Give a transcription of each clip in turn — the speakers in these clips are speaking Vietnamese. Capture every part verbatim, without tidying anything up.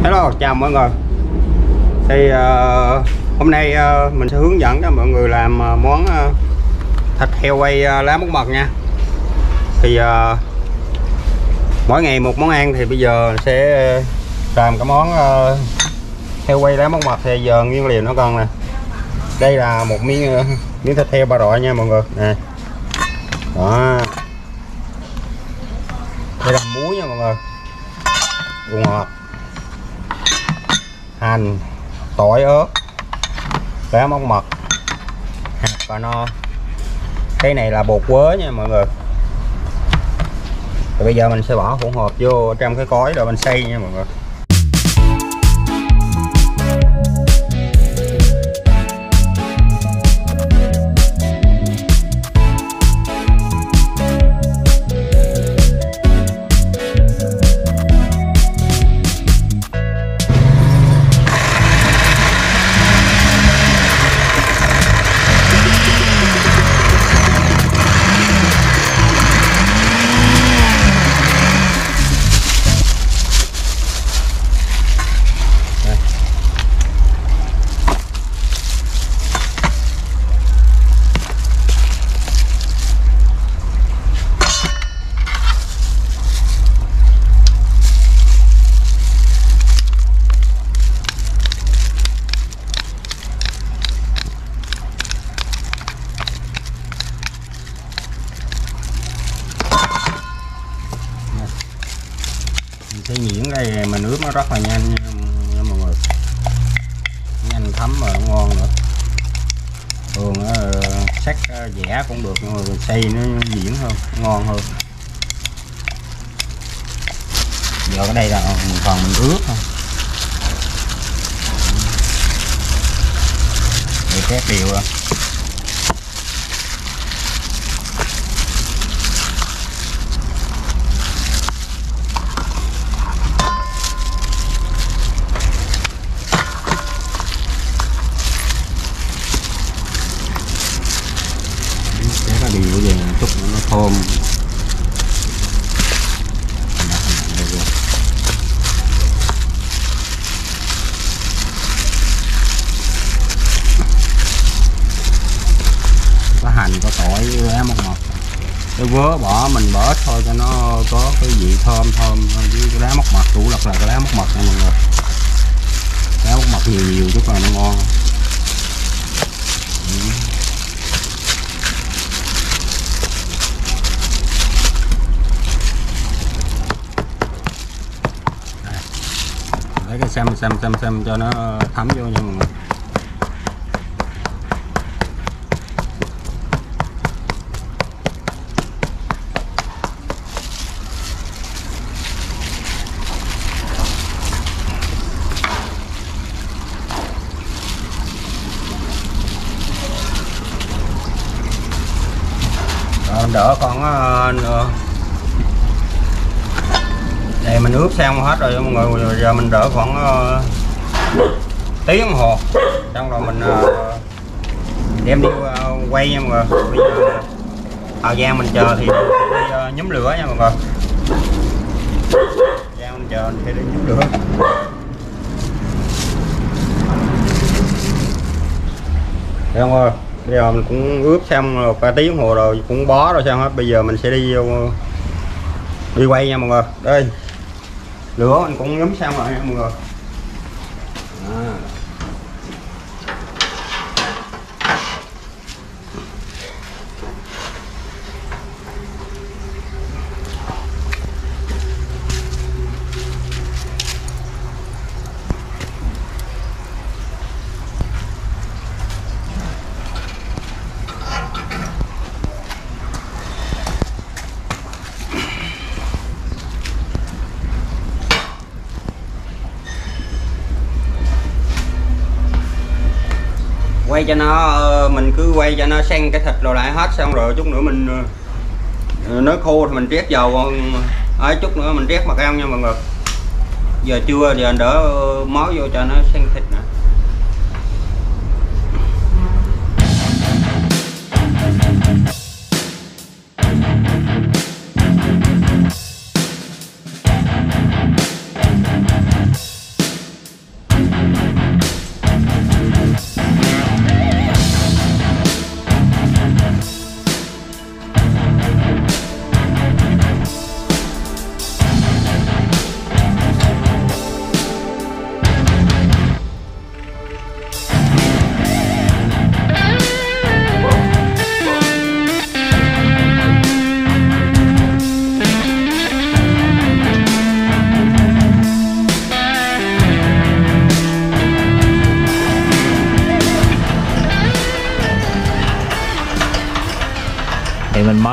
Hello, chào mọi người. Thì uh, hôm nay uh, mình sẽ hướng dẫn cho mọi người làm uh, món uh, thịt heo quay uh, lá móc mật nha. Thì uh, mỗi ngày một món ăn, thì bây giờ sẽ làm cái món uh, heo quay lá móc mật. Thì giờ nguyên liệu nó còn nè. Đây là một miếng uh, miếng thịt heo ba rọi nha mọi người nè. Đó. Đây là muối nha mọi người, bột ngọt, hành, tỏi, ớt, lá móc mật, hạt cà no. Cái này là bột quế nha mọi người. Rồi bây giờ mình sẽ bỏ hỗn hợp vô trong cái cối rồi mình xay nha mọi người. Cái nhuyễn đây mà nước nó rất là nhanh nha, nha mọi người, nhanh thấm và ngon nữa. Thường sắc dẻ cũng được nhưng mà xay nó nhuyễn hơn, ngon hơn. Giờ cái đây là phần mình ướp thôi, để tép đều rồi. Điều về chút nữa nó thơm. Có hành, có tỏi với lá móc mật. Cái vớ bỏ mình bỏ thôi cho nó có cái vị thơm thơm với cái lá móc mật. Chủ lực là cái lá móc mật nha mọi người. Lá móc mật nhiều nhiều chút là nó ngon. Lấy cái xăm xăm xăm xăm cho nó thấm vô nha mọi người. Rồi đỡ con uh, đây mình ướp xong hết rồi mọi người. Rồi giờ mình đỡ khoảng uh, tiếng đồng hồ, xong rồi mình uh, đem đi uh, quay nha mọi người. Bây giờ thời gian mình chờ thì đi uh, nhúm lửa nha mọi người. Thời gian mình chờ thì đi nhúm lửa. Đây mọi người, bây giờ mình cũng ướp xong rồi cả tiếng đồng hồ rồi, cũng bó rồi xong hết. Bây giờ mình sẽ đi vô đi quay nha mọi người. Đây lửa mình cũng nhúm xong rồi nha mọi người. À. Quay cho nó, mình cứ quay cho nó xanh cái thịt rồi lại hết, xong rồi chút nữa mình nó khô thì mình trét dầu ấy, chút nữa mình trét mật ong nha mọi người. Giờ chưa, giờ đỡ máu vô cho nó xanh thịt nè.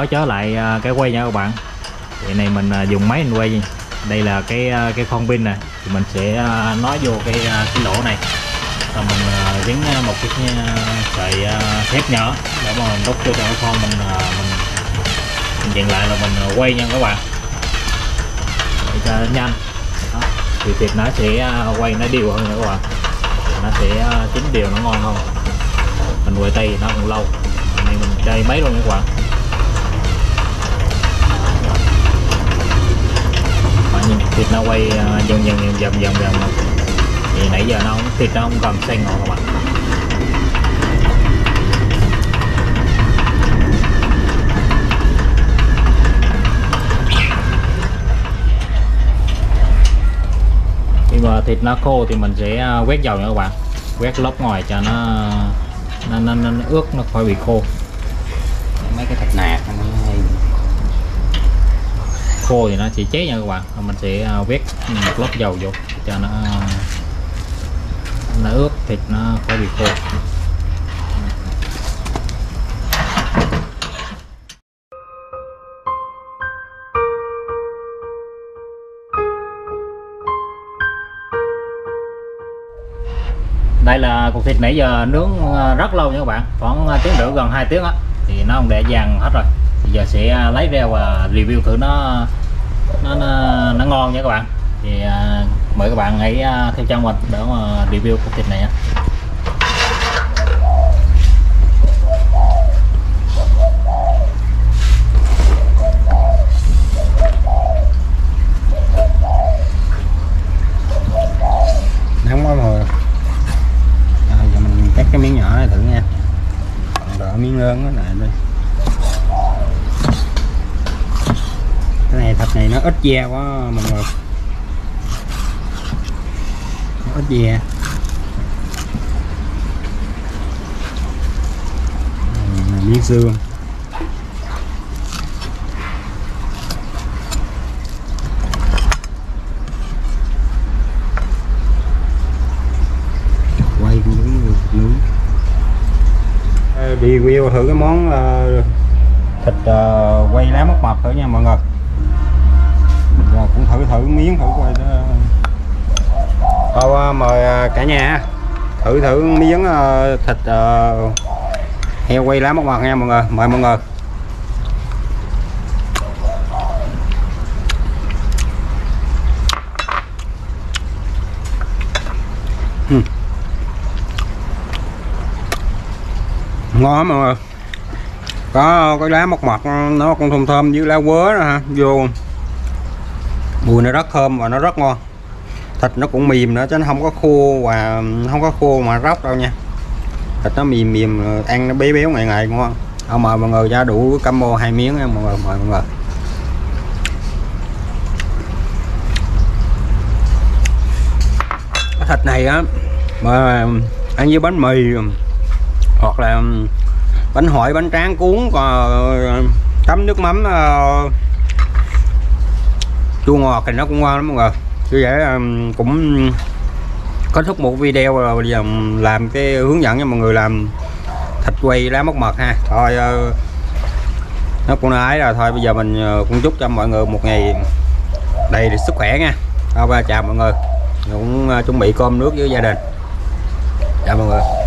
nói trở lại cái quay nha các bạn. Thì này mình dùng máy mình quay. Đây là cái cái con pin nè, thì mình sẽ nói vô cái cái lỗ này, rồi mình gắn một cái sợi thép nhỏ để mà mình đúc cho cái con mình mình mình dừng lại là mình quay nha các bạn, để cho nó nhanh. Đó. Thì thịt nó sẽ quay nó đều hơn nữa các bạn, nó sẽ chín đều, nó ngon hơn. Mình quay tay nó cũng lâu, này mình chơi mấy luôn nha các bạn. Nhìn thịt nó quay dần dần dần dần dần dần thì nãy giờ nó không, thịt nó không còn xanh ngọt các bạn. Khi mà thịt nó khô thì mình sẽ quét dầu nha các bạn, quét lớp ngoài cho nó nó, nó, nó ướt, nó khỏi bị khô. Mấy cái thịt nạc hay khô thì nó sẽ cháy nha các bạn, mình sẽ quét một lớp dầu vô cho nó nó ướt, thịt nó khỏi bị khô. Đây là cục thịt nãy giờ nướng rất lâu nha các bạn, khoảng tiếng rưỡi gần hai tiếng á, thì nó không để vàng hết rồi. Bây giờ sẽ lấy ra và review thử nó nó, nó, nó ngon nha các bạn. Thì uh, mời các bạn hãy uh, theo chân mình để mà review cục thịt này nha. nóng quá rồi. À, giờ mình cắt cái miếng nhỏ này thử nha, còn đỡ miếng lớn đó lại đây. Cái này thịt này nó ít da quá mọi người, nó ít da. Miếng xương quay cũng đúng được nướng. Review thử cái món uh, thịt uh, quay lá móc mật thử nha mọi người. Rồi cũng thử thử miếng thử quay đó. Thôi mời cả nhà thử thử miếng uh, thịt uh, heo quay lá móc mật nha mọi người, mời mọi người. uhm. Ngon lắm mọi người, có cái lá móc mật nó còn thơm thơm với lá quế nữa ha, vô mùi nó rất thơm và nó rất ngon. Thịt nó cũng mềm nữa chứ nó không có khô và không có khô mà róc đâu nha, thịt nó mềm mềm, ăn nó béo béo ngày ngày ngon. Ông mời mọi người ra đủ combo hai miếng nha mọi người, mời mọi người. Cái thịt này á mà ăn với bánh mì hoặc là bánh hỏi, bánh tráng cuốn, còn chấm nước mắm uh, chua ngọt thì nó cũng ngon lắm mọi người. Như vậy cũng kết thúc một video rồi, bây giờ làm cái hướng dẫn cho mọi người làm thịt quay lá móc mật ha. Thôi uh, nó cũng nói rồi, thôi bây giờ mình cũng chúc cho mọi người một ngày đầy sức khỏe nha. Thôi chào mọi người, cũng chuẩn bị cơm nước với gia đình. Chào mọi người.